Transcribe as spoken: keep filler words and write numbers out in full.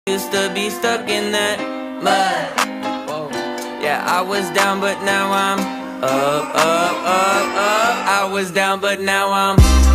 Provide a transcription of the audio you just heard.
Used to be stuck in that mud. Whoa. Yeah, I was down, but now I'm up, up, up, up. I was down, but now I'm